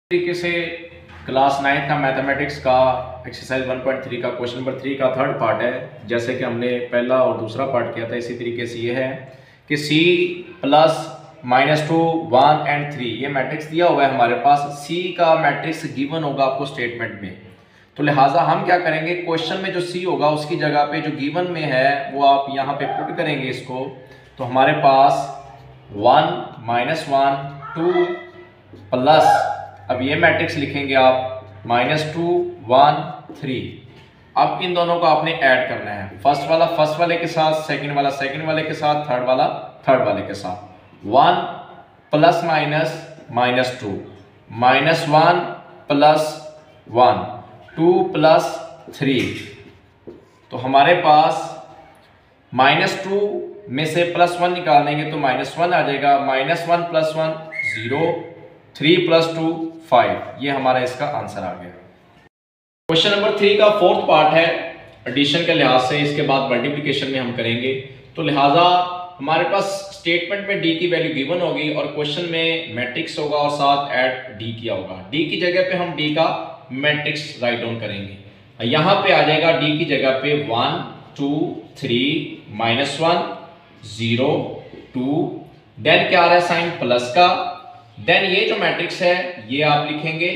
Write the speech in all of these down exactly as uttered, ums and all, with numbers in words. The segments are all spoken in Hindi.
तरीके से क्लास नाइन्थ का मैथमेटिक्स का एक्सरसाइज वन पॉइंट थ्री का क्वेश्चन नंबर थ्री का थर्ड पार्ट है। जैसे कि हमने पहला और दूसरा पार्ट किया था, इसी तरीके से ये है कि c plus minus two one and three ये मैट्रिक्स दिया हुआ है हमारे पास। c का मैट्रिक्स गिवन होगा आपको स्टेटमेंट में, तो लिहाजा हम क्या करेंगे, क्वेश्चन में जो c होगा उसकी जगह पे जो गिवन में है वो आप यहाँ पे पुट करेंगे इसको। तो हमारे पास one minus one two plus, अब ये मैट्रिक्स लिखेंगे आप माइनस टू वन थ्री। अब इन दोनों को आपने ऐड करना है, फर्स्ट वाला फर्स्ट वाले के साथ, सेकंड वाला सेकंड वाले के साथ, थर्ड वाला थर्ड वाले के साथ। One plus minus minus two, minus one plus one, two plus three. तो हमारे पास माइनस टू में से प्लस वन निकाल देंगे तो माइनस वन आ जाएगा। Minus one plus one zero, three plus two five, ये हमारा इसका आंसर आ गया। क्वेश्चन नंबर थ्री का फोर्थ पार्ट है एडिशन के लिहाज से, इसके बाद मल्टीप्लिकेशन में हम करेंगे। तो लिहाजा हमारे पास स्टेटमेंट में डी की वैल्यू गिवन होगी और क्वेश्चन में मैट्रिक्स होगा और साथ ऐड डी किया होगा। डी की जगह पे हम डी का मैट्रिक्स राइट डाउन करेंगे। यहाँ पे आ जाएगा डी की जगह पे one two three minus one zero two, then क्या आ रहा है साइन प्लस का, देन ये जो मैट्रिक्स है ये आप लिखेंगे।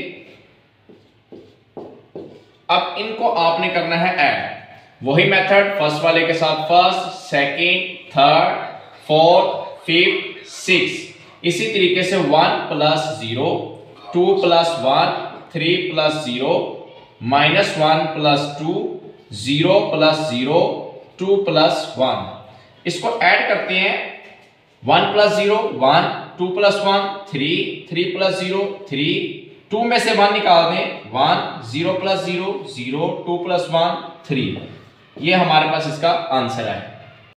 अब इनको आपने करना है ऐड, वही मेथड फर्स्ट वाले के साथ first, second, third, fourth, fifth, six. इसी तरीके से one plus zero, two plus one, three plus zero, minus one plus two, zero plus zero, two plus one. इसको ऐड करते हैं, one plus zero one, two plus one three, three plus zero three, two में से वन निकाल दें one, zero plus zero zero, two plus one three. ये हमारे पास इसका आंसर है।